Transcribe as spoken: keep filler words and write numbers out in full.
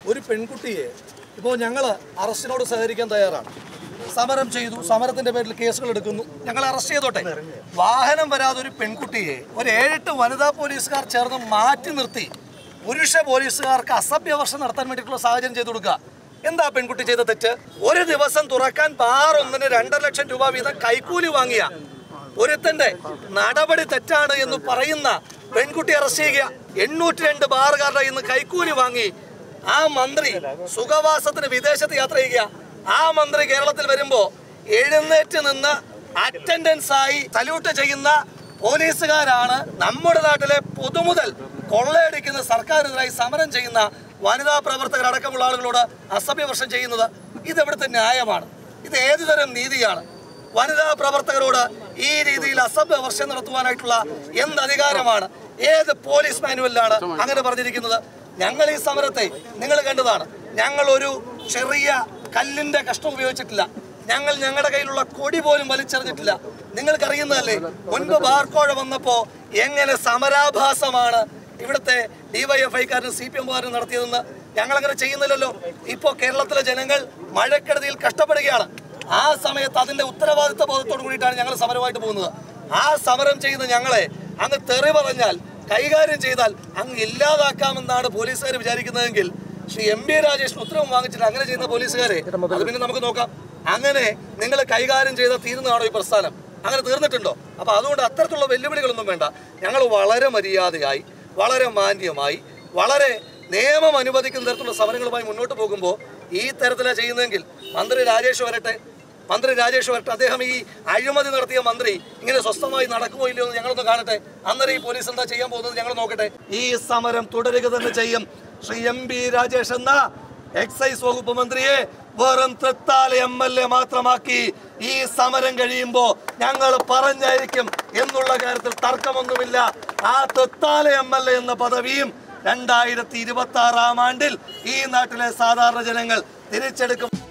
ഒരു പെൺകുട്ടിയെ ഇപ്പോൾ ഞങ്ങൾ അറസ്റ്റിനോട് സഹകരിക്കാൻ തയ്യാറാണ്. സമരം ചെയ്തു, സമരത്തിന്റെ പേരിൽ കേസുകൾ എടുക്കുന്നു, ഞങ്ങൾ അറസ്റ്റ് ചെയ്തോട്ടെ. വാഹനം വരാതെ ഒരു പെൺകുട്ടിയെ ഒരു ഏഴെട്ട് വനിതാ പോലീസുകാർ ചേർന്ന് മാറ്റി നിർത്തി പുരുഷ പോലീസുകാർക്ക് അസഭ്യവർഷം നടത്താൻ വേണ്ടിയിട്ടുള്ള സാഹചര്യം ചെയ്തു കൊടുക്കുക. എന്താ പെൺകുട്ടി ചെയ്ത തെറ്റ്? ഒരു ദിവസം തുറക്കാൻ ബാർ ഒന്നിന് രണ്ടര ലക്ഷം രൂപ വീതം കൈക്കൂലി വാങ്ങിയ ഒരുത്തന്റെ നടപടി തെറ്റാണ് എന്ന് പറയുന്ന പെൺകുട്ടി അറസ്റ്റ് ചെയ്യുക. എണ്ണൂറ്റി രണ്ട് ബാറുകാരുടെ ഇന്ന് കൈക്കൂലി വാങ്ങി ആ മന്ത്രി സുഖവാസത്തിന് വിദേശത്ത് യാത്ര ചെയ്യുക. ആ മന്ത്രി കേരളത്തിൽ വരുമ്പോ എഴുന്നേറ്റ് നിന്ന് അറ്റൻഡൻസ് ആയി സല്യൂട്ട് ചെയ്യുന്ന പോലീസുകാരാണ് നമ്മുടെ നാട്ടിലെ പൊതുമുതൽ കൊള്ളയടിക്കുന്ന സർക്കാരിനെതിരായി സമരം ചെയ്യുന്ന വനിതാ പ്രവർത്തകരടക്കമുള്ള ആളുകളോട് അസഭ്യവർഷം ചെയ്യുന്നത്. ഇതെവിടുത്തെ ന്യായമാണ്? ഇത് ഏതുതരം നീതിയാണ്? വനിതാ പ്രവർത്തകരോട് ഈ രീതിയിൽ അസഭ്യവർഷം നടത്തുവാനായിട്ടുള്ള എന്ത് അധികാരമാണ്? ഏത് പോലീസ് മാനുവലിലാണ് അങ്ങനെ പറഞ്ഞിരിക്കുന്നത്? ഞങ്ങൾ ഈ സമരത്തെ നിങ്ങൾ കണ്ടതാണ്. ഞങ്ങൾ ഒരു ചെറിയ കല്ലിന്റെ കഷ്ണം ഉപയോഗിച്ചിട്ടില്ല. ഞങ്ങൾ ഞങ്ങളുടെ കയ്യിലുള്ള കൊടി പോലും വലിച്ചെറിഞ്ഞിട്ടില്ല. നിങ്ങൾക്കറിയുന്നതല്ലേ മുൻപ് ബാർക്കോഴ വന്നപ്പോ എങ്ങനെ സമരാഭാസമാണ് ഇവിടുത്തെ ഡിവൈഎഫ്ഐക്കാരനും സി പി എമ്മുകാരനും നടത്തിയതെന്ന്. ഞങ്ങളങ്ങനെ ചെയ്യുന്നില്ലല്ലോ. ഇപ്പോൾ കേരളത്തിലെ ജനങ്ങൾ മഴക്കെടുതിയിൽ കഷ്ടപ്പെടുകയാണ്. ആ സമയത്ത് അതിന്റെ ഉത്തരവാദിത്വ ബോധത്തോടു കൂടിയിട്ടാണ് ഞങ്ങൾ സമരമായിട്ട് പോകുന്നത്. ആ സമരം ചെയ്യുന്ന ഞങ്ങളെ അങ്ങ് തെറി പറഞ്ഞാൽ, കൈകാര്യം ചെയ്താൽ അങ്ങ് ഇല്ലാതാക്കാമെന്നാണ് പോലീസുകാർ വിചാരിക്കുന്നതെങ്കിൽ ശ്രീ എം ബി രാജേഷിന് ഉത്തരവ് വാങ്ങിച്ചിട്ട് അങ്ങനെ ചെയ്യുന്ന പോലീസുകാരെ അത് പിന്നെ നമുക്ക് നോക്കാം. അങ്ങനെ നിങ്ങൾ കൈകാര്യം ചെയ്താൽ തീരുന്നതാണോ ഈ പ്രസ്ഥാനം? അങ്ങനെ തീർന്നിട്ടുണ്ടോ? അപ്പൊ അതുകൊണ്ട് അത്തരത്തിലുള്ള വെല്ലുവിളികളൊന്നും വേണ്ട. ഞങ്ങൾ വളരെ മര്യാദയായി, വളരെ മാന്യമായി, വളരെ നിയമം അനുവദിക്കുന്ന തരത്തിലുള്ള സമരങ്ങളുമായി മുന്നോട്ട് പോകുമ്പോൾ ഈ തരത്തിലാണ് ചെയ്യുന്നതെങ്കിൽ മന്ത്രി രാജേഷ് വരട്ടെ, മന്ത്രി രാജേഷ് വരട്ടെ. അദ്ദേഹം ഈ അഴിമതി നടത്തിയ മന്ത്രി ഇങ്ങനെ സ്വസ്ഥമായി നടക്കുമോ ഇല്ലയോ എന്ന് ഞങ്ങളൊന്ന് കാണട്ടെ. അന്നേരം ഈ പോലീസ് എന്താ ചെയ്യാൻ പോകുന്നത് ഞങ്ങൾ നോക്കട്ടെ. ഈ സമരം തുടരുക തന്നെ ചെയ്യും. ശ്രീ എം ബി രാജേഷ് എന്ന എക്സൈസ് വകുപ്പ് മന്ത്രിയെ വെറും തൃത്താല എം എൽ എ മാത്രമാക്കി ഈ സമരം കഴിയുമ്പോ ഞങ്ങൾ പറഞ്ഞായിരിക്കും എന്നുള്ള കാര്യത്തിൽ തർക്കമൊന്നുമില്ല. ആ തൃത്താല എം എൽ എ എന്ന പദവിയും രണ്ടായിരത്തി ഇരുപത്തി ആറാം ആണ്ടിൽ ഈ നാട്ടിലെ സാധാരണ ജനങ്ങൾ തിരിച്ചെടുക്കും.